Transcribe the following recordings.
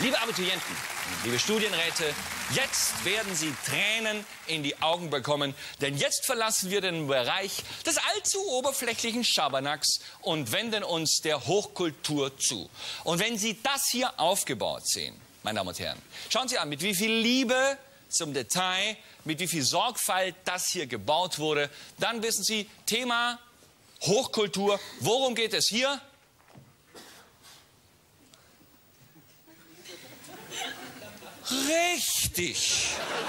Liebe Abiturienten, liebe Studienräte, jetzt werden Sie Tränen in die Augen bekommen, denn jetzt verlassen wir den Bereich des allzu oberflächlichen Schabernacks und wenden uns der Hochkultur zu. Und wenn Sie das hier aufgebaut sehen, meine Damen und Herren, schauen Sie an, mit wie viel Liebe zum Detail, mit wie viel Sorgfalt das hier gebaut wurde, dann wissen Sie, Thema Hochkultur, worum geht es hier? Richtig.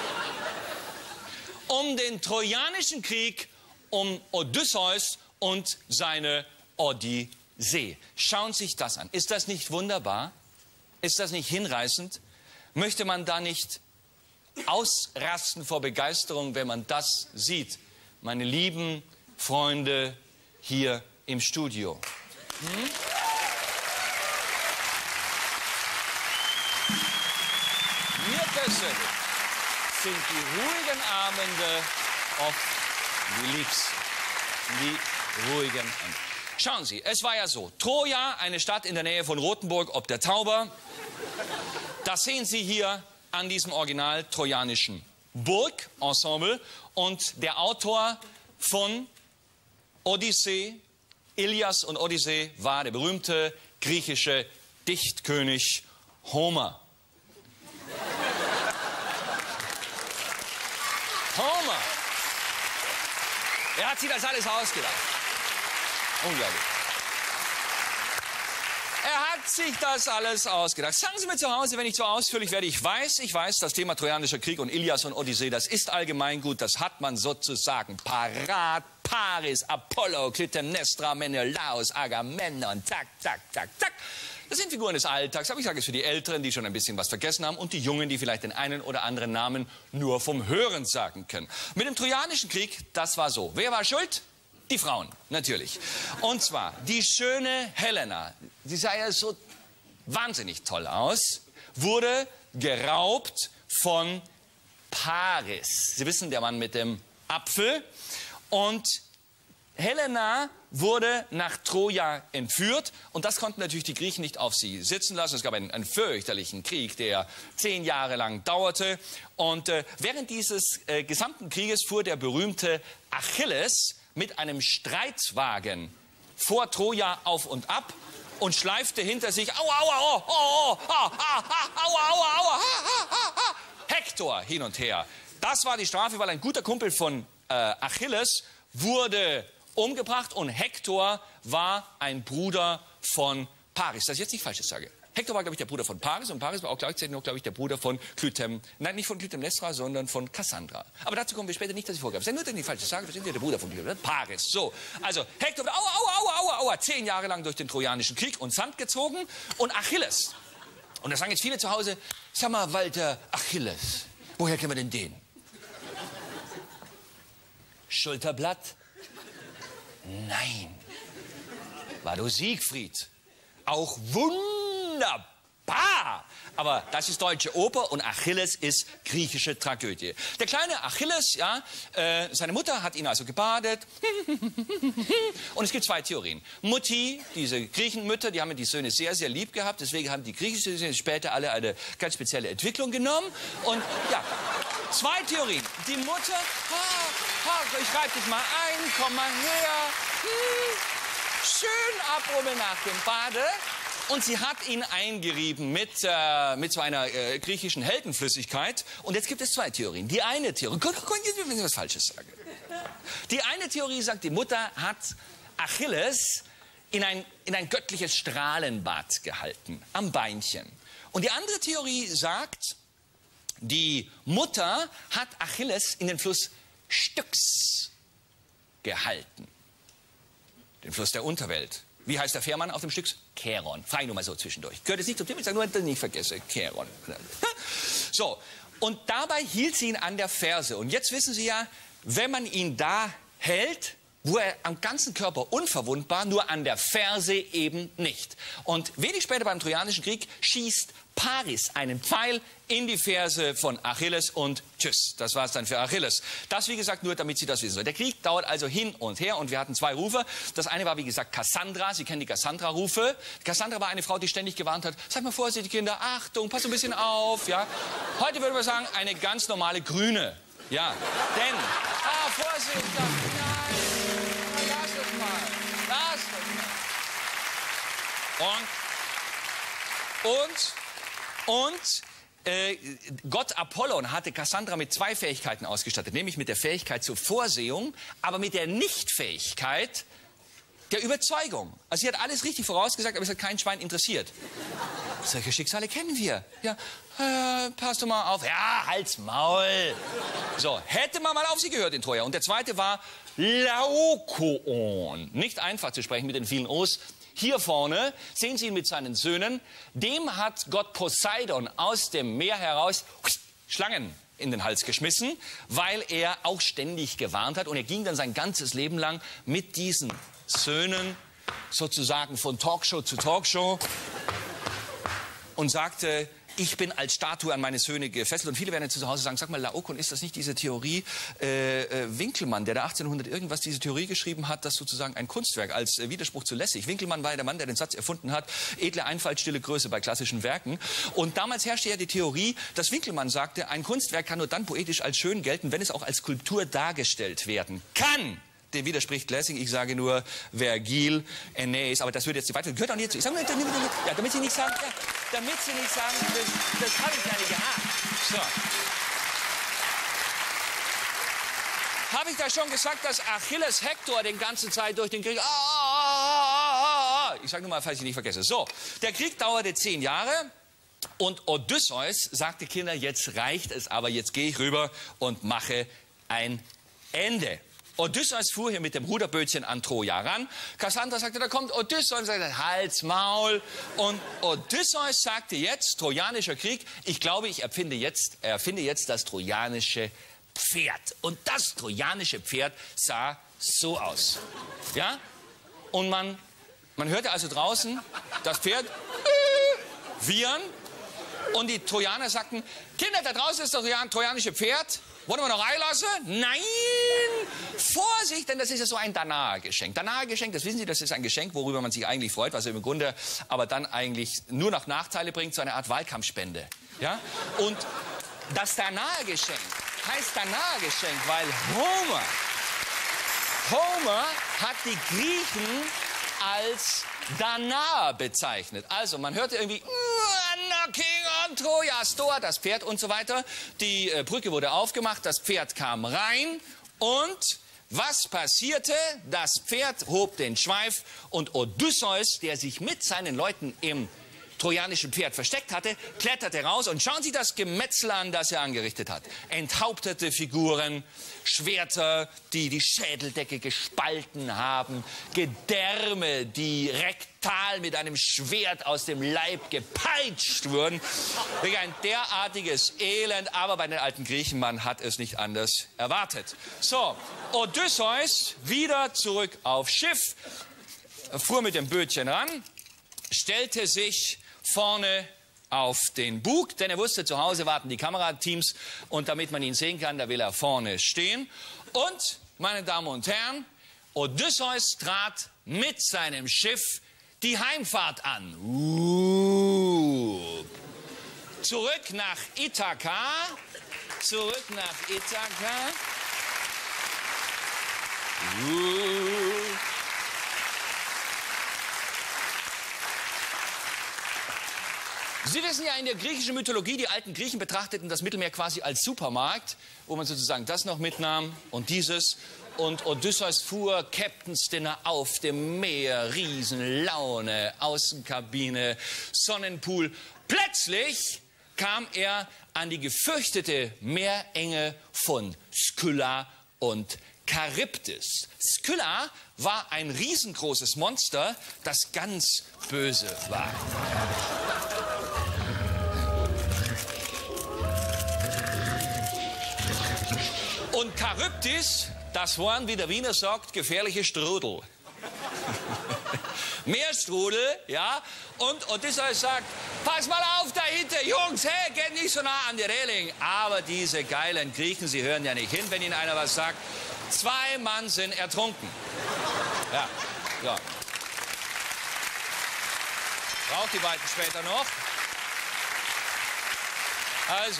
Um den Trojanischen Krieg, um Odysseus und seine Odyssee. Schauen Sie sich das an. Ist das nicht wunderbar? Ist das nicht hinreißend? Möchte man da nicht ausrasten vor Begeisterung, wenn man das sieht? Meine lieben Freunde hier im Studio. Mir persönlich sind die ruhigen Abende oft die liebsten. Die ruhigen Abende. Schauen Sie, es war ja so. Troja, eine Stadt in der Nähe von Rothenburg ob der Tauber. Das sehen Sie hier an diesem original trojanischen Burgensemble. Und der Autor von Odyssee, Ilias und Odyssee, war der berühmte griechische Dichtkönig Homer. Homer. Er hat sich das alles ausgedacht. Unglaublich. Er hat sich das alles ausgedacht. Sagen Sie mir zu Hause, wenn ich so ausführlich werde. Ich weiß, das Thema Trojanischer Krieg und Ilias und Odyssee, das ist allgemeingut. Das hat man sozusagen parat. Paris, Apollo, Klytämnestra, Menelaos, Agamemnon, zack, zack, zack, zack. Das sind Figuren des Alltags, aber ich sage es für die Älteren, die schon ein bisschen was vergessen haben, und die Jungen, die vielleicht den einen oder anderen Namen nur vom Hören sagen können. Mit dem Trojanischen Krieg, das war so. Wer war schuld? Die Frauen, natürlich. Und zwar die schöne Helena, die sah ja so wahnsinnig toll aus, wurde geraubt von Paris. Sie wissen, der Mann mit dem Apfel. Und Helena wurde nach Troja entführt und das konnten natürlich die Griechen nicht auf sie sitzen lassen. Es gab einen fürchterlichen Krieg, der 10 Jahre lang dauerte. Und während dieses gesamten Krieges fuhr der berühmte Achilles mit einem Streitwagen vor Troja auf und ab und schleifte hinter sich Hektor hin und her. Das war die Strafe, weil ein guter Kumpel von Achilles wurde umgebracht und Hektor war ein Bruder von Paris. Das ist jetzt nicht Falsches sage. Hektor war, glaube ich, der Bruder von Paris und Paris war auch gleichzeitig noch, glaube ich, der Bruder von Nein, nicht von Klytämnestra, sondern von Cassandra. Aber dazu kommen wir später nicht, dass ich vorgebe. Das ist nur, dass ich nicht Falsches sage, das sind ja der Bruder von Paris. So, also Hektor wurde 10 Jahre lang durch den Trojanischen Krieg und Sand gezogen und Achilles. Und da sagen jetzt viele zu Hause, sag mal, Walter, Achilles, woher kennen wir denn den? Schulterblatt? Nein. War du Siegfried? Auch wunderbar. Aber das ist deutsche Oper und Achilles ist griechische Tragödie. Der kleine Achilles, ja, seine Mutter hat ihn also gebadet. Und es gibt 2 Theorien. Mutti, diese Griechenmütter, die haben die Söhne sehr, sehr lieb gehabt. Deswegen haben die griechischen Söhne später alle eine ganz spezielle Entwicklung genommen. Und ja, 2 Theorien. Die Mutter, ich reibe dich mal ein, komm mal her. Schön abrubbeln nach dem Bade. Und sie hat ihn eingerieben mit so einer griechischen Heldenflüssigkeit. Und jetzt gibt es 2 Theorien. Die eine Theorie, wenn ich was Falsches sage. Die eine Theorie sagt, die Mutter hat Achilles in ein göttliches Strahlenbad gehalten, am Beinchen. Und die andere Theorie sagt, die Mutter hat Achilles in den Fluss Styx gehalten. Den Fluss der Unterwelt. Wie heißt der Fährmann auf dem Styx? Charon. Frei nur mal so zwischendurch. Gehört es nicht zum Thema, ich sage nur, dass ich nicht vergesse. Charon. So, und dabei hielt sie ihn an der Ferse. Und jetzt wissen Sie ja, wenn man ihn da hält, wo er am ganzen Körper unverwundbar, nur an der Ferse eben nicht. Und wenig später beim Trojanischen Krieg schießt Paris einen Pfeil in die Ferse von Achilles und tschüss, das war es dann für Achilles. Das, wie gesagt, nur damit Sie das wissen. Der Krieg dauert also hin und her und wir hatten zwei Rufe. Das eine war, wie gesagt, Kassandra. Sie kennen die Kassandra-Rufe. Kassandra war eine Frau, die ständig gewarnt hat, seid mal vorsichtig, Kinder, Achtung, passt ein bisschen auf. Ja. Heute würde man sagen, eine ganz normale Grüne. Ja, denn, Vorsicht, nein, lass es mal, lass es mal. Und Gott Apollon hatte Kassandra mit zwei Fähigkeiten ausgestattet, nämlich mit der Fähigkeit zur Vorsehung, aber mit der Nichtfähigkeit der Überzeugung. Also sie hat alles richtig vorausgesagt, aber es hat kein Schwein interessiert. Solche Schicksale kennen wir. Ja, passt doch mal auf. Ja, halt's Maul. So, hätte man mal auf sie gehört in Troja. Und der zweite war Laokoon. Nicht einfach zu sprechen mit den vielen O's. Hier vorne sehen Sie ihn mit seinen Söhnen. Dem hat Gott Poseidon aus dem Meer heraus Schlangen in den Hals geschmissen, weil er auch ständig gewarnt hat. Und er ging dann sein ganzes Leben lang mit diesen Söhnen sozusagen von Talkshow zu Talkshow und sagte, ich bin als Statue an meine Söhne gefesselt. Und viele werden jetzt zu Hause sagen, sag mal, Laokoon, ist das nicht diese Theorie Winkelmann, der da 1800 irgendwas diese Theorie geschrieben hat, das sozusagen ein Kunstwerk als Widerspruch zu Lessig. Winkelmann war der Mann, der den Satz erfunden hat, edle Einfalt, stille Größe bei klassischen Werken. Und damals herrschte ja die Theorie, dass Winkelmann sagte, ein Kunstwerk kann nur dann poetisch als schön gelten, wenn es auch als Skulptur dargestellt werden kann. Dem widerspricht Lessing, ich sage nur Vergil, Aeneas, aber das würde jetzt zu weit. Gehört auch nicht zu. Ich sage nur, ja, damit Sie nicht sagen, ja, damit Sie nicht sagen, das habe ich ja nicht gehabt. So. Habe ich da schon gesagt, dass Achilles Hektor den ganzen Zeit durch den Krieg... Ich sage nur mal, falls ich nicht vergesse. So, der Krieg dauerte 10 Jahre. Und Odysseus sagte, Kinder, jetzt reicht es, aber jetzt gehe ich rüber und mache ein Ende. Odysseus fuhr hier mit dem Ruderbötchen an Troja ran. Kassandra sagte, da kommt Odysseus und sagte, Hals, Maul. Und Odysseus sagte jetzt, Trojanischer Krieg, ich glaube, ich erfinde jetzt das trojanische Pferd. Und das trojanische Pferd sah so aus. Ja? Und man hörte also draußen das Pferd wiehern. Und die Trojaner sagten, Kinder, da draußen ist das trojanische Pferd. Wollen wir noch reinlassen? Nein! Vorsicht, denn das ist ja so ein Danaer-Geschenk. Danaer-Geschenk, das wissen Sie, das ist ein Geschenk, worüber man sich eigentlich freut, was im Grunde aber dann eigentlich nur noch Nachteile bringt, so eine Art Wahlkampfspende. Ja? Und das Danaer-Geschenk heißt Danaer-Geschenk, weil Homer hat die Griechen als Danaer bezeichnet. Also man hörte irgendwie King on Trojas Tor, das Pferd und so weiter. Die Brücke wurde aufgemacht, das Pferd kam rein und was passierte? Das Pferd hob den Schweif und Odysseus, der sich mit seinen Leuten im trojanischen Pferd versteckt hatte, kletterte raus und schauen Sie das Gemetzel an, das er angerichtet hat. Enthauptete Figuren, Schwerter, die die Schädeldecke gespalten haben, Gedärme, die rektal mit einem Schwert aus dem Leib gepeitscht wurden. Ein derartiges Elend, aber bei den alten Griechen, man hat es nicht anders erwartet. So, Odysseus wieder zurück aufs Schiff, fuhr mit dem Bötchen ran, stellte sich vorne auf den Bug, denn er wusste, zu Hause warten die Kamerateams und damit man ihn sehen kann, da will er vorne stehen. Und, meine Damen und Herren, Odysseus trat mit seinem Schiff die Heimfahrt an. Zurück nach Ithaka, zurück nach Ithaka. Sie wissen ja, in der griechischen Mythologie, die alten Griechen betrachteten das Mittelmeer quasi als Supermarkt, wo man sozusagen das noch mitnahm und dieses. Und Odysseus fuhr Captain's Dinner auf dem Meer, Riesenlaune, Außenkabine, Sonnenpool. Plötzlich kam er an die gefürchtete Meerenge von Skylla und Charybdis. Skylla war ein riesengroßes Monster, das ganz böse war. Und Charybdis, Das waren, wie der Wiener sagt, gefährliche Strudel. Mehr Strudel, ja. Und Odysseus sagt, pass mal auf dahinter, Jungs, hey, geht nicht so nah an die Reling. Aber diese geilen Griechen, sie hören ja nicht hin, wenn ihnen einer was sagt. 2 Mann sind ertrunken. Ja, so. Braucht die beiden später noch. Also.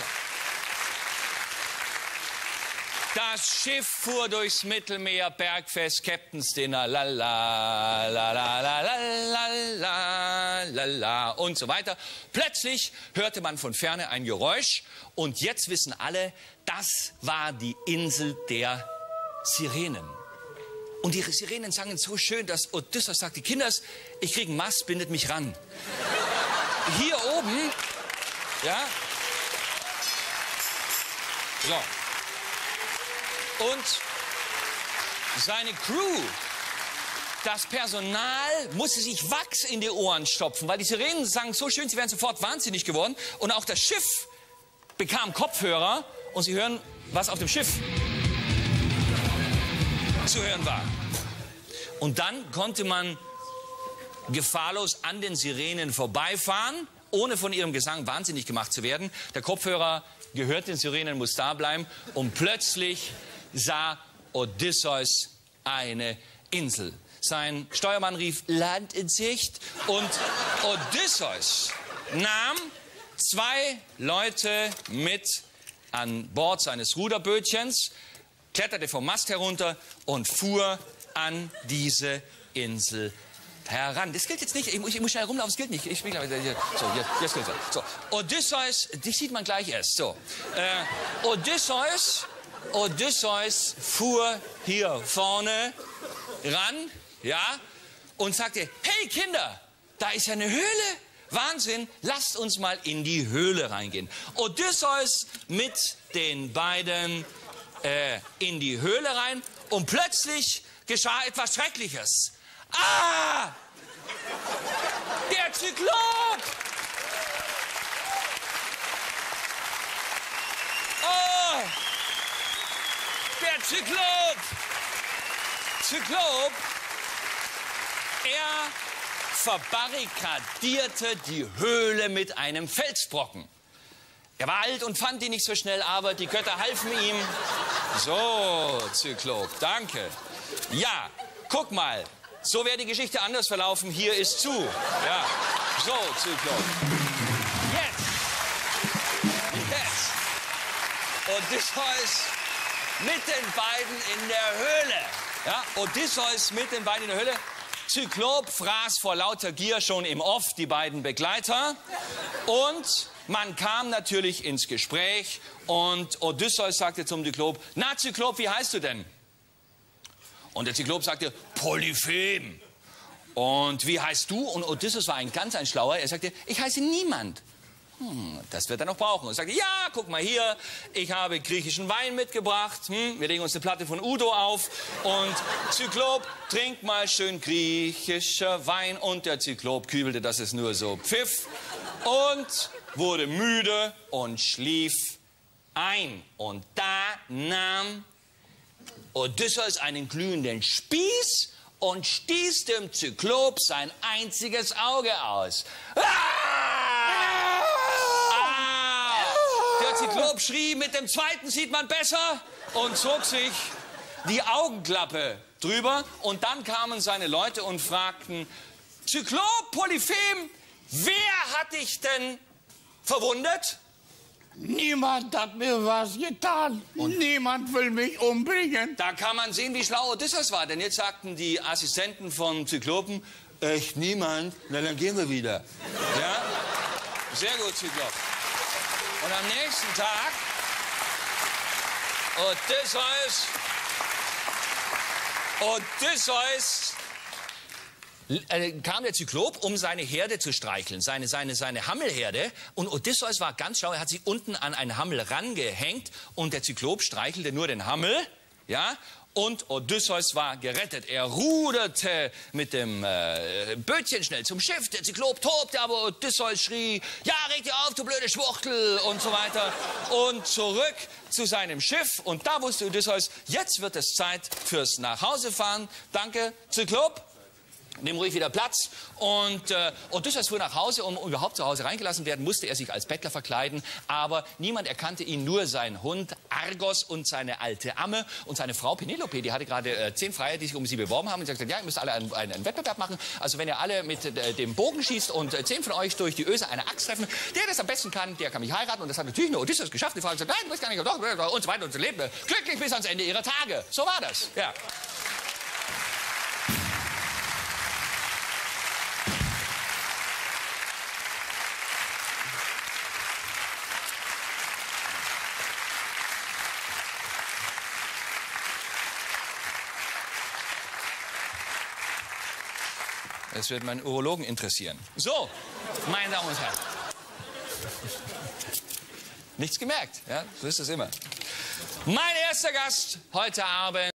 Das Schiff fuhr durchs Mittelmeer, Bergfest, Captain's Dinner, la la la la la la la la la und so weiter. Plötzlich hörte man von ferne ein Geräusch und jetzt wissen alle, das war die Insel der Sirenen. Und die Sirenen sangen so schön, dass Odysseus sagte, Kinders, ich krieg einen Mast, bindet mich ran. Hier oben, ja, so. Und seine Crew, das Personal, musste sich Wachs in die Ohren stopfen, weil die Sirenen sangen so schön, sie wären sofort wahnsinnig geworden. Und auch das Schiff bekam Kopfhörer und sie hören, was auf dem Schiff zu hören war. Und dann konnte man gefahrlos an den Sirenen vorbeifahren, ohne von ihrem Gesang wahnsinnig gemacht zu werden. Der Kopfhörer gehört den Sirenen, muss da bleiben. Und plötzlich sah Odysseus eine Insel. Sein Steuermann rief, Land in Sicht. Und Odysseus nahm 2 Leute mit an Bord seines Ruderbötchens, kletterte vom Mast herunter und fuhr an diese Insel heran. Das gilt jetzt nicht, ich muss schnell rumlaufen, das gilt nicht. Ich spiele so, jetzt gilt es. So, Odysseus, dich sieht man gleich erst. So, Odysseus fuhr hier vorne ran, ja, und sagte, hey Kinder, da ist ja eine Höhle. Wahnsinn, lasst uns mal in die Höhle reingehen. Odysseus mit den beiden in die Höhle rein und plötzlich geschah etwas Schreckliches. Ah! Der Zyklop! Oh! Der Zyklop! Zyklop, er verbarrikadierte die Höhle mit einem Felsbrocken. Er war alt und fand ihn nicht so schnell, aber die Götter halfen ihm. So, Zyklop, danke. Ja, guck mal, so wäre die Geschichte anders verlaufen. Hier ist zu. Ja, so, Zyklop. Jetzt. Odysseus mit den beiden in der Höhle. Ja, Odysseus mit den beiden in der Höhle. Zyklop fraß vor lauter Gier schon im Off die beiden Begleiter. Und man kam natürlich ins Gespräch. Und Odysseus sagte zum Zyklop, na Zyklop, wie heißt du denn? Und der Zyklop sagte, Polyphem. Und wie heißt du? Und Odysseus war ein Schlauer. Er sagte, ich heiße Niemand. Das wird er noch brauchen. Und er sagte, ja, guck mal hier, ich habe griechischen Wein mitgebracht. Wir legen uns eine Platte von Udo auf. Und Zyklop, trink mal schön griechischer Wein. Und der Zyklop kübelte, dass es nur so pfiff. Und wurde müde und schlief ein. Und da nahm Odysseus einen glühenden Spieß und stieß dem Zyklop sein einziges Auge aus. Der Zyklop schrie, mit dem zweiten sieht man besser, und zog sich die Augenklappe drüber. Und dann kamen seine Leute und fragten, Zyklop, Polyphem, wer hat dich denn verwundet? Niemand hat mir was getan. Und niemand will mich umbringen. Da kann man sehen, wie schlau Odysseus war. Denn jetzt sagten die Assistenten von Zyklopen, echt niemand? Na, dann gehen wir wieder. Ja? Sehr gut, Zyklop. Und am nächsten Tag, Odysseus kam der Zyklop, um seine Herde zu streicheln, seine Hammelherde. Und Odysseus war ganz schlau, er hat sie unten an einen Hammel rangehängt und der Zyklop streichelte nur den Hammel, ja, Und Odysseus war gerettet. Er ruderte mit dem Bötchen schnell zum Schiff. Der Zyklop tobte, aber Odysseus schrie, ja, reg dir auf, du blöde Schwuchtel, und so weiter. Und zurück zu seinem Schiff. Und da wusste Odysseus, jetzt wird es Zeit fürs Nachhausefahren. Danke, Zyklop. Nimm ruhig wieder Platz. Und Odysseus fuhr nach Hause. Um überhaupt zu Hause reingelassen werden, musste er sich als Bettler verkleiden. Aber niemand erkannte ihn, nur sein Hund Argos und seine alte Amme. Und seine Frau Penelope, die hatte gerade 10 Freier, die sich um sie beworben haben. Und sie sagte, ja, ihr müsst alle einen Wettbewerb machen. Also wenn ihr alle mit dem Bogen schießt und 10 von euch durch die Öse eine Axt treffen, der das am besten kann, der kann mich heiraten. Und das hat natürlich nur Odysseus geschafft. Die Frau hat gesagt, nein, du weißt gar nicht, doch, und so weiter. Und sie lebten glücklich bis ans Ende ihrer Tage. So war das, ja. Das wird meinen Urologen interessieren. So, meine Damen und Herren. Nichts gemerkt, ja? So ist es immer. Mein erster Gast heute Abend.